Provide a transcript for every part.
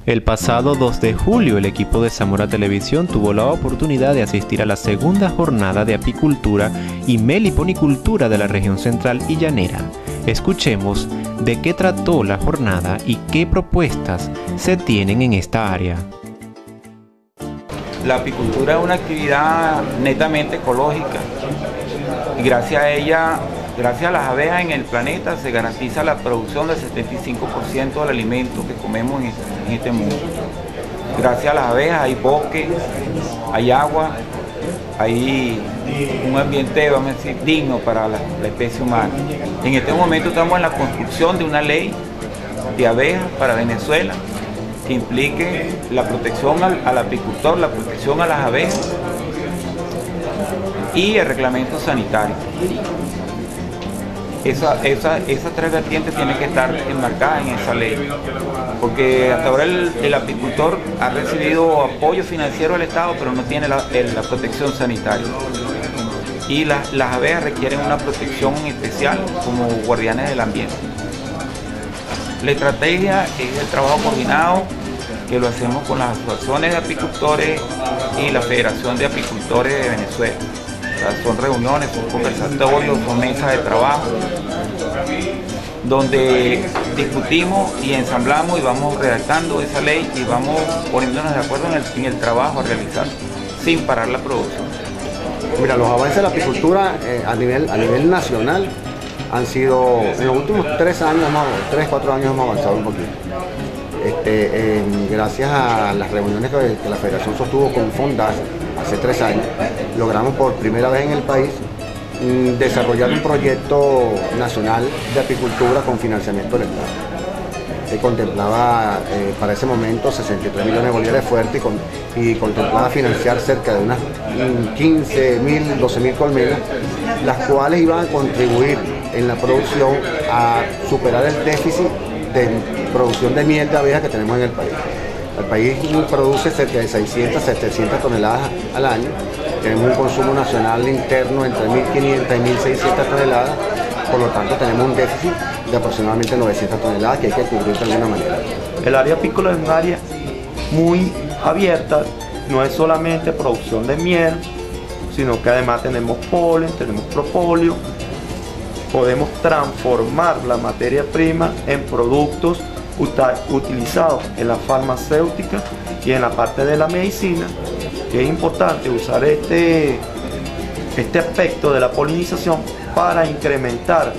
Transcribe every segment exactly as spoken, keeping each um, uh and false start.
El pasado dos de julio, el equipo de Zamora Televisión tuvo la oportunidad de asistir a la segunda jornada de apicultura y meliponicultura de la región central y llanera. Escuchemos de qué trató la jornada y qué propuestas se tienen en esta área. La apicultura es una actividad netamente ecológica y gracias a ella, gracias a las abejas en el planeta, se garantiza la producción del setenta y cinco por ciento del alimento que comemos en este, en este mundo. Gracias a las abejas hay bosque, hay agua, hay un ambiente, vamos a decir, digno para la, la especie humana. En este momento estamos en la construcción de una ley de abejas para Venezuela que implique la protección al, al apicultor, la protección a las abejas y el reglamento sanitario. Esa, esa, esas tres vertientes tienen que estar enmarcadas en esa ley, porque hasta ahora el, el apicultor ha recibido apoyo financiero del Estado, pero no tiene la, el, la protección sanitaria. Y la, las abejas requieren una protección especial como guardianes del ambiente. La estrategia es el trabajo coordinado que lo hacemos con las asociaciones de apicultores y la Federación de Apicultores de Venezuela. Son reuniones, son conversatorios, son mesas de trabajo, donde discutimos y ensamblamos y vamos redactando esa ley y vamos poniéndonos de acuerdo en el, en el trabajo a realizar, sin parar la producción. Mira, los avances de la apicultura eh, a, nivel, a nivel nacional han sido, en los últimos tres años, tres, cuatro años hemos avanzado un poquito. Este, eh, gracias a las reuniones que, que la Federación sostuvo con Fondas hace tres años, logramos por primera vez en el país mm, desarrollar un proyecto nacional de apicultura con financiamiento del Estado. Se contemplaba eh, para ese momento sesenta y tres millones de bolívares fuertes y, con, y contemplaba financiar cerca de unas quince mil, doce mil colmenas, las cuales iban a contribuir en la producción a superar el déficit de producción de miel de abeja que tenemos en el país. El país produce cerca de seiscientas, setecientas toneladas al año. Tenemos un consumo nacional interno entre mil quinientas y mil seiscientas toneladas. Por lo tanto, tenemos un déficit de aproximadamente novecientas toneladas que hay que cubrir de alguna manera. El área apícola es un área muy abierta. No es solamente producción de miel, sino que además tenemos polen, tenemos propóleo. Podemos transformar la materia prima en productos utilizados en la farmacéutica y en la parte de la medicina, que es importante usar este, este aspecto de la polinización para incrementar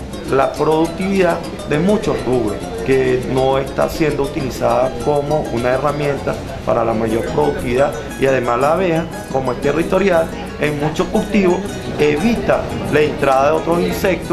la productividad de muchos rubros, que no está siendo utilizada como una herramienta para la mayor productividad. Y además la abeja, como es territorial, en muchos cultivos evita la entrada de otros insectos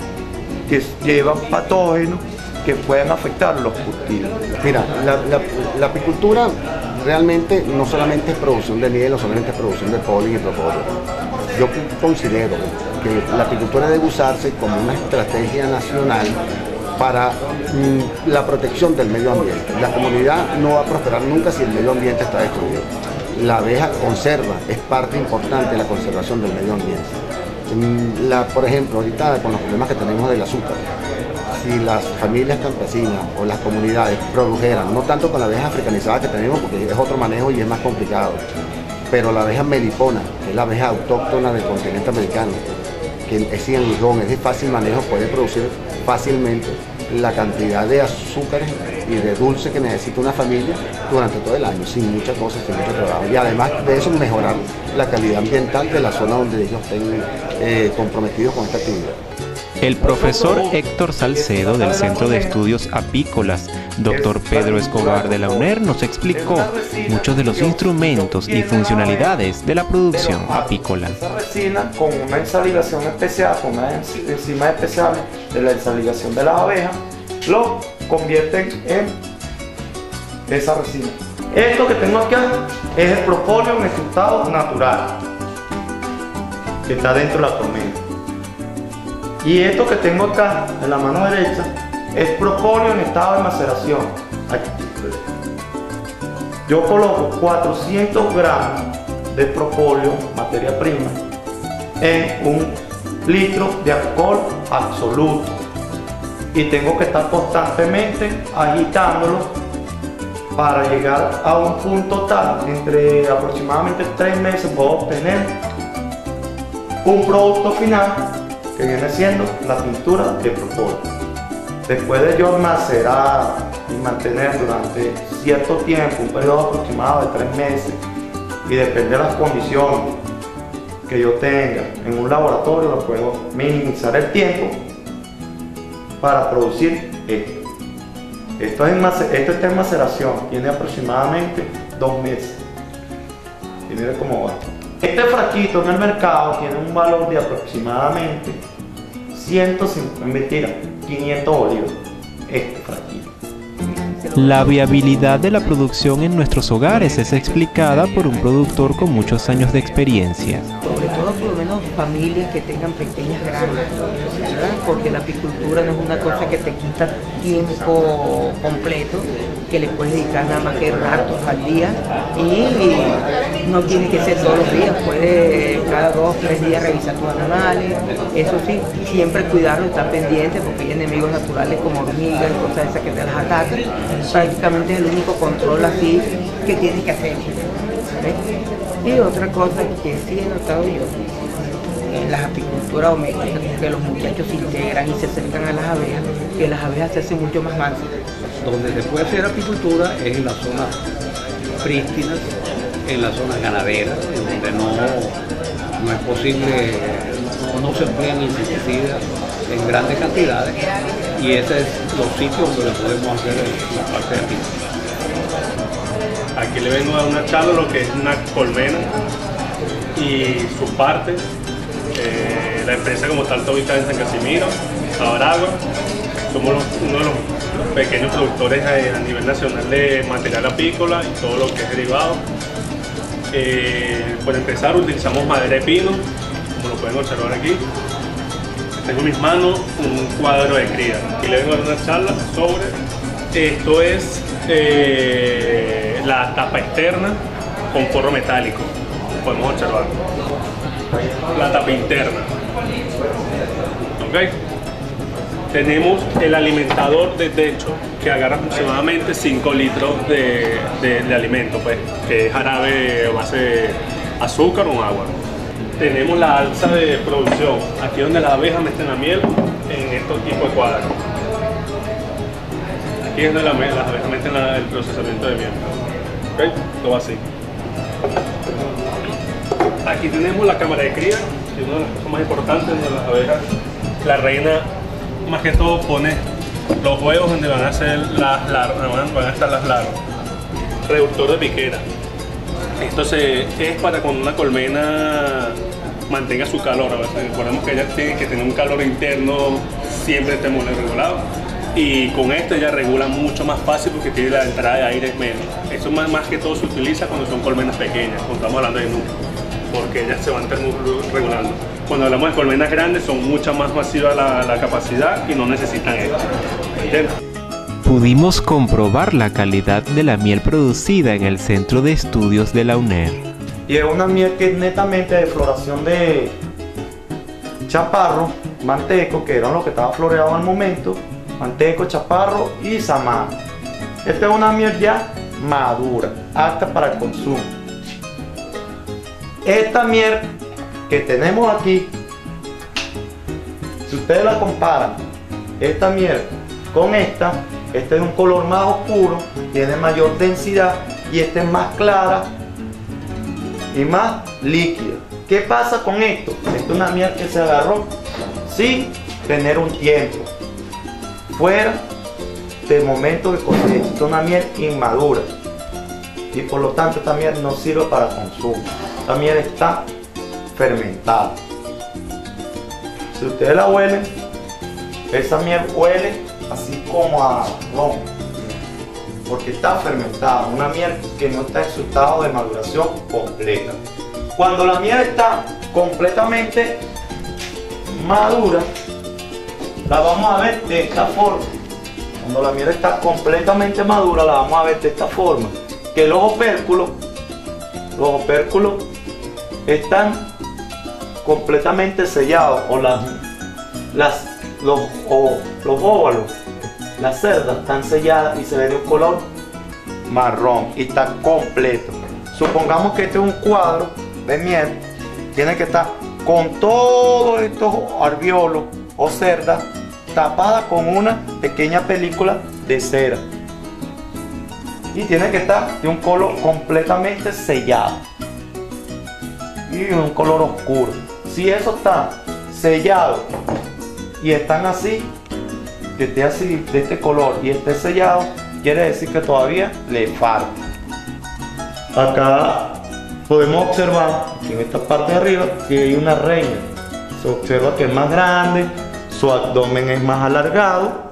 que llevan patógenos que pueden afectar los cultivos. Mira, la, la, la apicultura realmente no solamente es producción de miel, no solamente es producción de polen y propóleo. Yo considero que la apicultura debe usarse como una estrategia nacional para mm, la protección del medio ambiente. La comunidad no va a prosperar nunca si el medio ambiente está destruido. La abeja conserva, es parte importante de la conservación del medio ambiente. La, por ejemplo, ahorita con los problemas que tenemos del azúcar, si las familias campesinas o las comunidades produjeran, no tanto con la abeja africanizada que tenemos, porque es otro manejo y es más complicado, pero la abeja melipona, que es la abeja autóctona del continente americano, que es sin aguijón, es de fácil manejo, puede producir fácilmente la cantidad de azúcares y de dulce que necesita una familia durante todo el año, sin muchas cosas, sin mucho trabajo. Y además de eso, mejorar la calidad ambiental de la zona donde ellos estén eh, comprometidos con esta actividad. El profesor Héctor Salcedo del Centro de Estudios Apícolas, doctor Pedro Escobar de la UNER, nos explicó muchos de los instrumentos y funcionalidades de la producción apícola. Esa resina con una ensalivación especial, con una enzima especial de la ensalivación de las abejas, lo convierten en esa resina. Esto que tengo acá es el propóleo en estado natural, que está dentro de la colmena. Y esto que tengo acá en la mano derecha es propóleo en estado de maceración. Aquí. Yo coloco cuatrocientos gramos de propóleo, materia prima, en un litro de alcohol absoluto. Y tengo que estar constantemente agitándolo para llegar a un punto tal, entre aproximadamente tres meses puedo obtener un producto final que viene siendo la pintura de propóleo. Después de yo almacenar y mantener durante cierto tiempo, un periodo aproximado de tres meses, y depende de las condiciones que yo tenga en un laboratorio, lo puedo minimizar el tiempo para producir esto. Esto, es esto está en maceración, tiene aproximadamente dos meses. Y mire cómo va. Este frasquito en el mercado tiene un valor de aproximadamente ciento cincuenta, mentira, quinientos bolívares. Este frasquito. La viabilidad de la producción en nuestros hogares es explicada por un productor con muchos años de experiencia. Sobre todo por lo menos familias que tengan pequeñas granjas, ¿verdad? Porque la apicultura no es una cosa que te quita tiempo completo, que le puedes dedicar nada más que ratos al día, y no tiene que ser todos los días, puedes cada dos, tres días revisar tus animales. Eso sí, siempre cuidarlo, estar pendiente, porque hay enemigos naturales como hormigas y cosas esas que te las atacan. Prácticamente es el único control así que tienes que hacer. ¿Ves? Y otra cosa que sí he notado yo en las apiculturas domésticas, que los muchachos se integran y se acercan a las abejas, que las abejas se hacen mucho más mansas. Donde se puede hacer apicultura es en las zonas prístinas, en las zonas ganaderas, donde no, no es posible, no, no se emplean insecticidas en grandes cantidades, y ese es los sitios donde podemos hacer la parte de apicultura. Aquí le vengo a dar una charla lo que es una colmena y su parte. Eh, la empresa como tal está ubicada en San Casimiro, Sabaragua. Somos los, uno de los, los pequeños productores a, a nivel nacional de material apícola y todo lo que es derivado. Eh, por empezar, utilizamos madera de pino, como lo pueden observar aquí. Tengo en mis manos un cuadro de cría. Aquí le vengo a dar una charla sobre esto. Es eh, la tapa externa con forro metálico, podemos observar. La tapa interna. ¿Okay? Tenemos el alimentador de techo, que agarra aproximadamente cinco litros de, de, de alimento, pues, que es jarabe a base de azúcar o agua. Tenemos la alza de producción, aquí donde las abejas meten la miel en estos tipos de cuadros. Aquí es donde la, las abejas meten la, el procesamiento de miel. ¿Okay? Todo así. Aquí tenemos la cámara de cría, que es una de las cosas más importantes donde las abejas, la reina más que todo pone los huevos donde van a hacer las larvas, van a estar las larvas. Reductor de piquera. Esto se, es para cuando una colmena mantenga su calor. Recordemos que ella tiene que tener un calor interno siempre esté muy regulado. Y con esto ella regula mucho más fácil porque tiene la entrada de aire menos. Eso más, más que todo se utiliza cuando son colmenas pequeñas, cuando estamos hablando de núcleos, porque ellas se van regulando. Cuando hablamos de colmenas grandes son mucha más masiva la, la capacidad y no necesitan esto. ¿Entiendes? Pudimos comprobar la calidad de la miel producida en el Centro de Estudios de la UNER. Y es una miel que es netamente de floración de chaparro, manteco, que eran los que estaban floreados al momento, manteco, chaparro y samán. Esta es una miel ya madura, apta para el consumo. Esta miel que tenemos aquí, si ustedes la comparan, esta miel con esta, esta es de un color más oscuro, tiene mayor densidad, y esta es más clara y más líquida. ¿Qué pasa con esto? Esta es una miel que se agarró sin tener un tiempo fuera del momento de cosecha. Esta es una miel inmadura y por lo tanto esta miel no sirve para consumo. Esta miel está fermentada. Si ustedes la huelen, esa miel huele así como a ron, porque está fermentada, una miel que no está en su estado de maduración completa. Cuando la miel está completamente madura, la vamos a ver de esta forma. Cuando la miel está completamente madura, la vamos a ver de esta forma, que los opérculos, los opérculos están completamente sellados, o las, las, los, o los óvalos, las cerdas están selladas y se ve de un color marrón y está completo. Supongamos que este es un cuadro de miel, tiene que estar con todos estos alvéolos o cerdas tapada con una pequeña película de cera y tiene que estar de un color completamente sellado y un color oscuro. Si eso está sellado y están así, que esté así de este color y esté sellado, quiere decir que todavía le falta. Acá podemos observar en esta parte de arriba que hay una reina. Se observa que es más grande, su abdomen es más alargado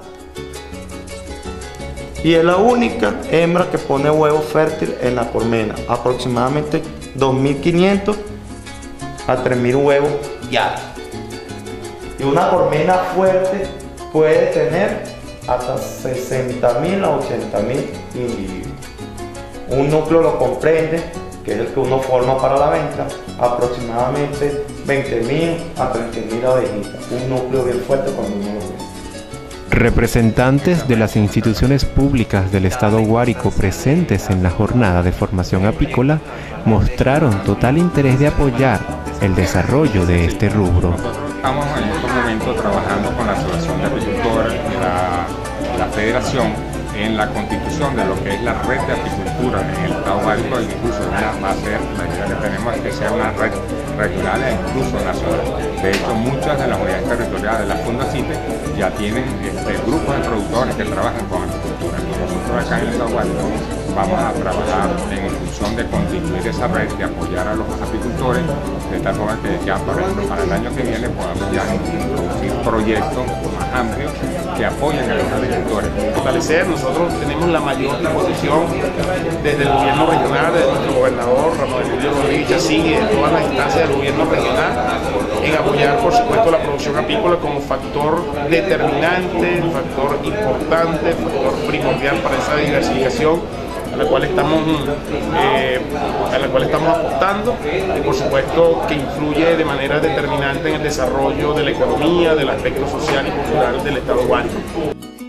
y es la única hembra que pone huevo fértil en la colmena, aproximadamente dos mil quinientos a tres mil huevos diarios. Y una colmena fuerte puede tener hasta sesenta mil a ochenta mil individuos. Un núcleo lo comprende, que es el que uno forma para la venta, aproximadamente veinte mil a treinta mil abejitas. Un núcleo bien fuerte cuando uno lo ve. Representantes de las instituciones públicas del Estado Guárico presentes en la jornada de formación apícola mostraron total interés de apoyar el desarrollo de este rubro. Nosotros estamos en estos momentos trabajando con la Asociación de Apicultores y la, la Federación en la constitución de lo que es la red de apicultura en el Estado Guárico, e incluso ya va a ser, la idea que tenemos es que sea una red regional e incluso nacional. De hecho, muchas de las unidades territoriales de la Fundacite ya tienen este, grupos de productores que trabajan con apicultura. Y nosotros acá en el Estado Guárico vamos a trabajar en función de constituir esa red, de apoyar a los apicultores, de tal forma que ya por ejemplo, para el año que viene podamos ya introducir proyectos más amplios que apoyen a los agricultores. Fortalecer, nosotros tenemos la mayor disposición desde el gobierno regional, desde nuestro gobernador Ramón Emilio Rodríguez Chacín y de todas las instancias del gobierno regional en apoyar por supuesto la producción apícola como factor determinante, factor importante, factor primordial para esa diversificación a la cual estamos, eh, a la cual estamos apostando y por supuesto que influye de manera determinante en el desarrollo de la economía, del aspecto social y cultural del Estado Guárico.